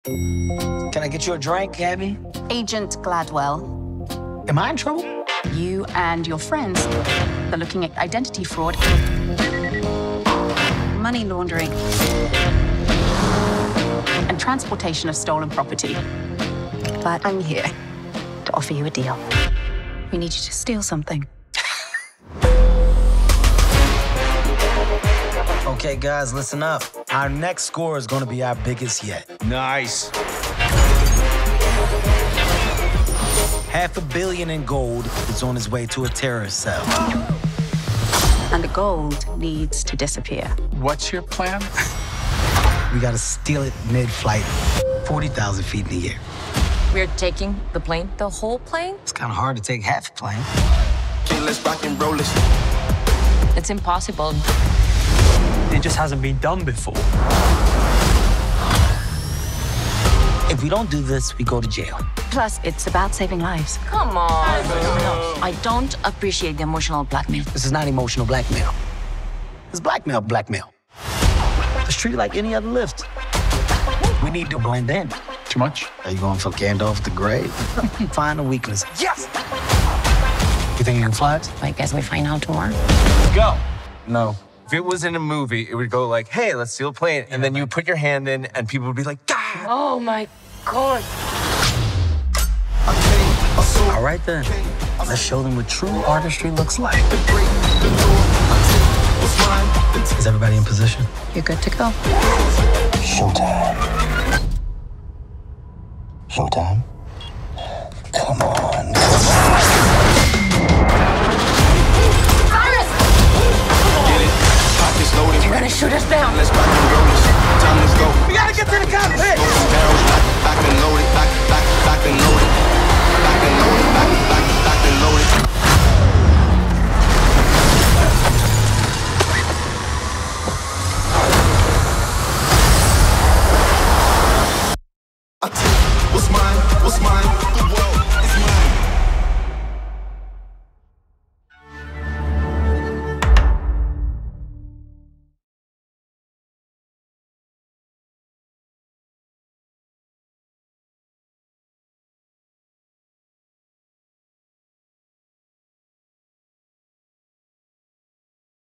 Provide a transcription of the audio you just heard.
Can I get you a drink, Gabby? Agent Gladwell, Am I in trouble? you and your friends are looking at identity fraud, money laundering, and transportation of stolen property. But I'm here to offer you a deal. We need you to steal something. Okay, guys, listen up. Our next score is gonna be our biggest yet. Nice. $500 million in gold is on its way to a terrorist cell. And the gold needs to disappear. What's your plan? We gotta steal it mid-flight, 40,000 feet in the air. We're taking the plane, the whole plane? It's kind of hard to take half a plane. Okay, let's rock and roll this. It's impossible. It just hasn't been done before. If we don't do this, we go to jail. Plus, it's about saving lives. Come on. I don't appreciate the emotional blackmail. This is not emotional blackmail. It's blackmail. Let's treat it like any other lift. We need to blend in. Too much? Are you going for Gandalf the Grey? Find a weakness. Yes! You think you can fly it? I guess we find out tomorrow. Go. No. If it was in a movie, it would go like, hey, let's steal a plane. And then you put your hand in and people would be like, God. Oh my God. All right, then. Let's show them what true artistry looks like. Is everybody in position? You're good to go. Showtime. Showtime? Come on. Pockets loaded. You're gonna shoot us down. Let's rock and roll this. Time, let's go. We gotta get to the cockpit! Back and loaded, back and loaded. Back and loaded, back and loaded. I take